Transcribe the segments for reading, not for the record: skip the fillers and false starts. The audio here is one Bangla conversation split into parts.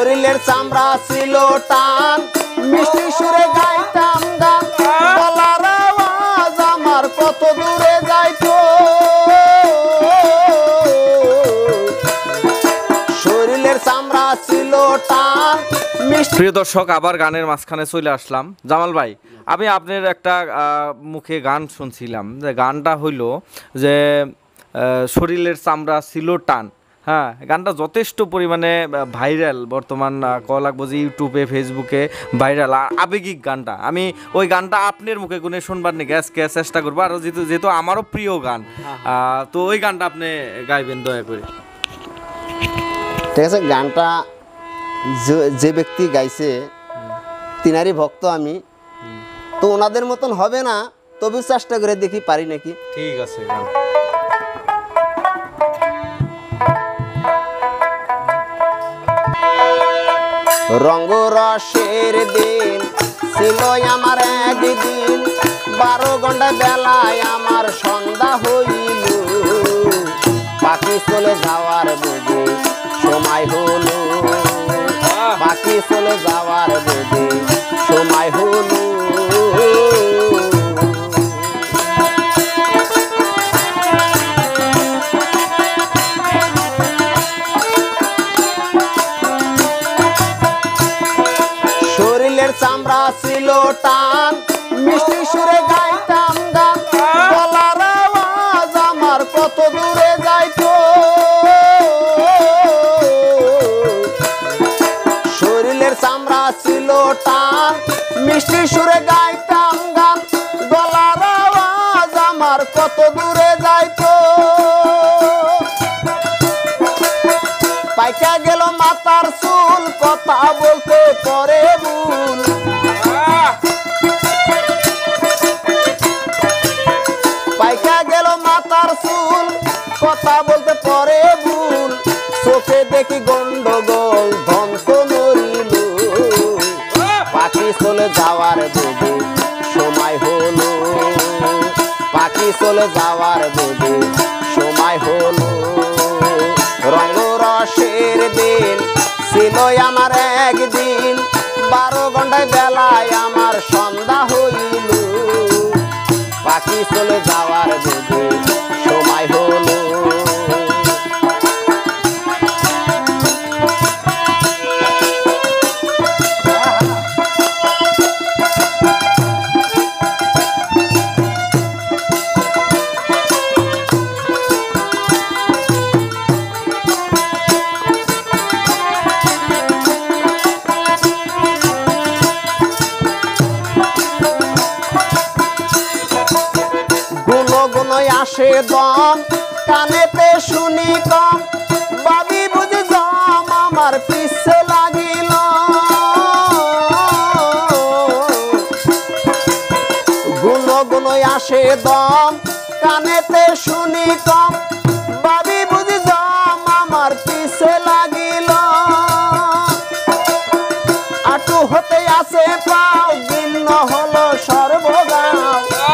শরীরের চামড়া ছিল টান মিষ্টি সুরে গাইতাম গান গলার আওয়াজ আমার কত দূরে যাইতো শরীরের চামড়া ছিল টান। প্রিয় দর্শক, আবার গানের মাঝখানে চলে আসলাম। জামাল ভাই, আমি আপনার একটা মুখে গান শুনছিলাম, যে গানটা হইল যে শরীরের চামড়া ছিল টান। হ্যাঁ, গানটা যথেষ্ট পরিমাণে ভাইরাল, বর্তমান কল লাগবো যে ইউটিউবে ফেসবুকে ভাইরাল আবেগিক গানটা। আমি ওই গানটা আপনার মুখে গুনে শুনবার নিয়ে গ্যাসকে চেষ্টা করবো, আর যেহেতু আমারও প্রিয় গান, তো ওই গানটা আপনি গাইবেন দয়া করে। ঠিক আছে, গানটা যে ব্যক্তি গাইছে তিনারই ভক্ত আমি, তো ওনাদের মতন হবে না, তবে চেষ্টা করে দেখি পারি নাকি। ঠিক আছে, গান। রঙ্গ রসের দিন ছিল আমার একদিন 12 ঘন্টা বেলায় আমার সন্ধ্যা হইল পাখি চলে যাওয়ার বুঝে সময় হলো পাখি চলে যাওয়ার বুঝে সময় হলো চামড়া ছিল টান মিষ্টি সুরে গাইতাম গান গলার আওয়াজ আমার কত দূরে যাইতো শরীরের চামড়া ছিল টান মিষ্টি সুরে গাইতাম গান গলার আওয়াজ আমার কত দূরে যাইতো পাইকা গেল মাথার চুল কথা বলতে পরে ভুল পাইকা গেল মাথার চুল কথা বলতে পরে ভুল চোখে দেখি গন্ডগোল ধন্ত নড়িল পাখি চলে যাওয়ার বুঝে সময় হলো পাখি চলে যাওয়ার বুঝে সময় হলো রঙ রসের দিন ছিল আমার একদিন 12 ঘন্টায় বেলায় আমার সন্ধ্যা হইল পাখি চলে যাওয়ার বুঝে সময় হলো আসে দম কানেতে শুনি কম বাবি বুঝে জম আমার পিছে লাগিল গুণ গুণ আসে দম কানেতে শুনি কম বাবি বুঝে জম আমার পিছে লাগিল আটু হতে আসে পাও ভিন্ন হলো সর্বগাঁও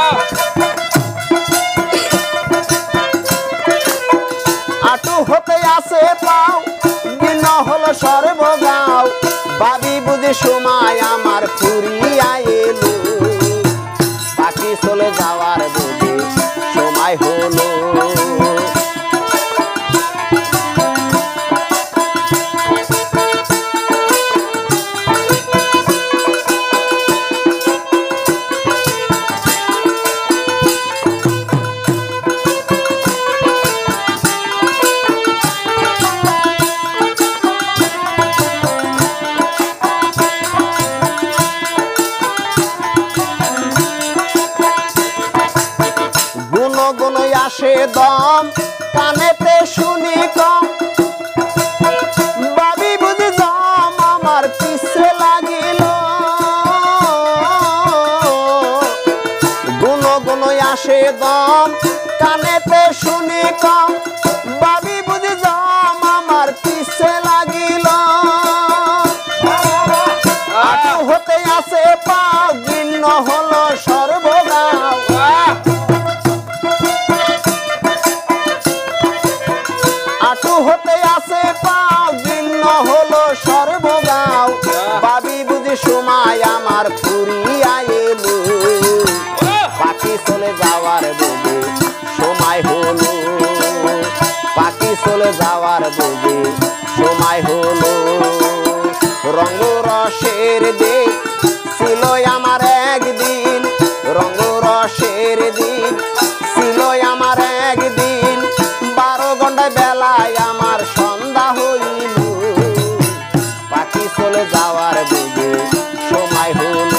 আটু হতে আসে পাও ভিন্ন হলো সর্বগাঁও ভাবি বুঝি সময় আমার ফুরিয়া এলো পাখি চলে যাওয়ার বুঝি সময় হলো আসে দম কানেতে শুনি কম ভাবি বুঝি জম আমার পিছে লাগিল গুণ গুণ আসে দম কানেতে শুনি কম ভাবি বুঝি জম আমার পিছে লাগিল আটু হতে আসে পাও ভিন্ন হলো সর্বগাঁও আটু হতে আসে পাও ভিন্ন হলো সর্বগাঁও সময় আমার ফুরিয়া এলো, পাখি চলে যাওয়ার বুঝে সময় হলো, পাখি চলে যাওয়ার বুঝে সময় হলো। রঙ রসের দিন ছিল আমার একদিন, রঙ রসের দিন ছিল আমার একদিন, 12 ঘন্টায় বেলায় আমার সন্ধ্যা হইল, পাখি চলে যাওয়ার বুঝে সময় হলো।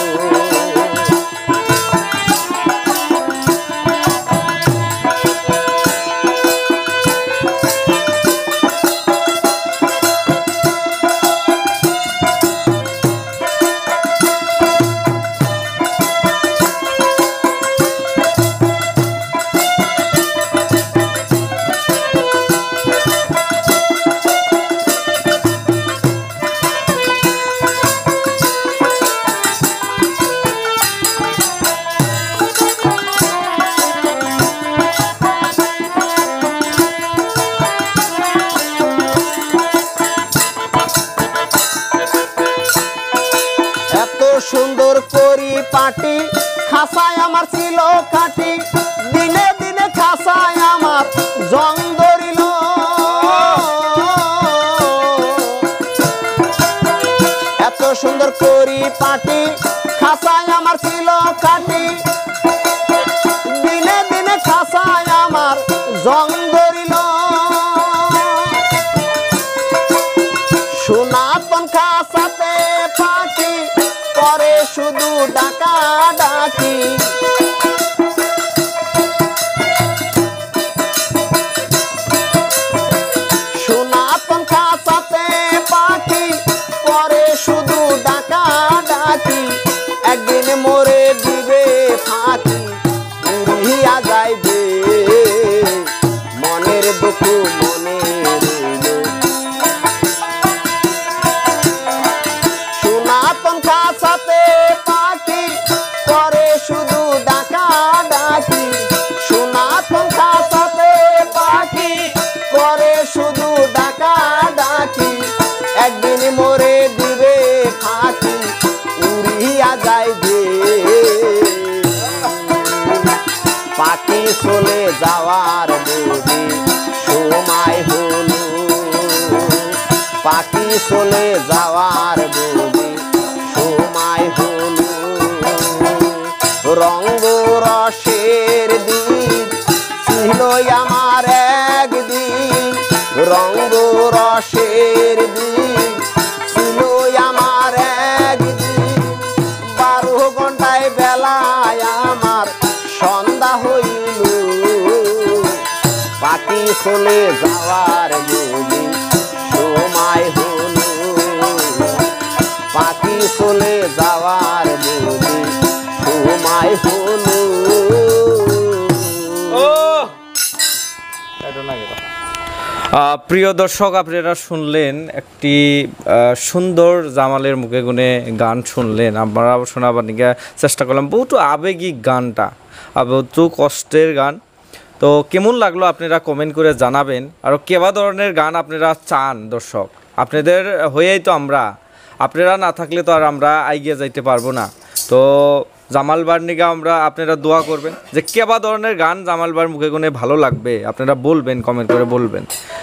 সুন্দর করি পাটি খাসায় আমার ছিল কাটি, দিনে দিনে খাসায় আমার জং ধরিল, এত সুন্দর করি পাটি খাসায় আমার ছিল কাটি, দিনে দিনে খাসায় আমার জং ধরিল। সনাতন খাসাতে পাখি করে শুধু ডাকা ডাকি, সনাতন খাসাতে পাখি করে শুধু ডাকা ডাকি, একদিন মোরে দিবে ফাঁকি উড়িয়া যাইবে, মনের দুঃখ মনে রইল। সনাতন খাসাতে পাখি করে শুধু ডাকা ডাকি, সনাতন খাসাতে পাখি করে শুধু ডাকা ডাকি, একদিন মোরে দিবে ফাঁকি উড়িয়া যাইবে, পাখি চলে যাওয়ার বুঝি সময় হলো, পাখি চলে যাওয়ার বুঝি সময় হলো। রঙ্গ রসের দিন ছিল আমার একদিন, রঙ্গ রসের দিন ছিল আমার একদিন, 12 ঘন্টায় বেলায় আমার সন্ধ্যা হইল, পাখি চলে যাওয়ার বুঝি সময় হলো, পাখি চলে যাওয়ার বুঝি সময় হলো। প্রিয় দর্শক, আপনারা শুনলেন একটি সুন্দর জামালের মুখে গুনে গান শুনলেন। আমরা শোনাবার নিকে চেষ্টা করলাম বহুতো আবেগিক গানটা, বহুতো কষ্টের গান। তো কেমন লাগলো আপনারা কমেন্ট করে জানাবেন, আর কেবা ধরনের গান আপনারা চান দর্শক, আপনাদের হয়েই তো আমরা, আপনারা না থাকলে তো আর আমরা এগিয়ে যাইতে পারবো না। তো জামাল বার নিকে আমরা আপনারা দোয়া করবেন যে কেবা ধরনের গান জামাল বার মুখে গুনে ভালো লাগবে, আপনারা বলবেন, কমেন্ট করে বলবেন।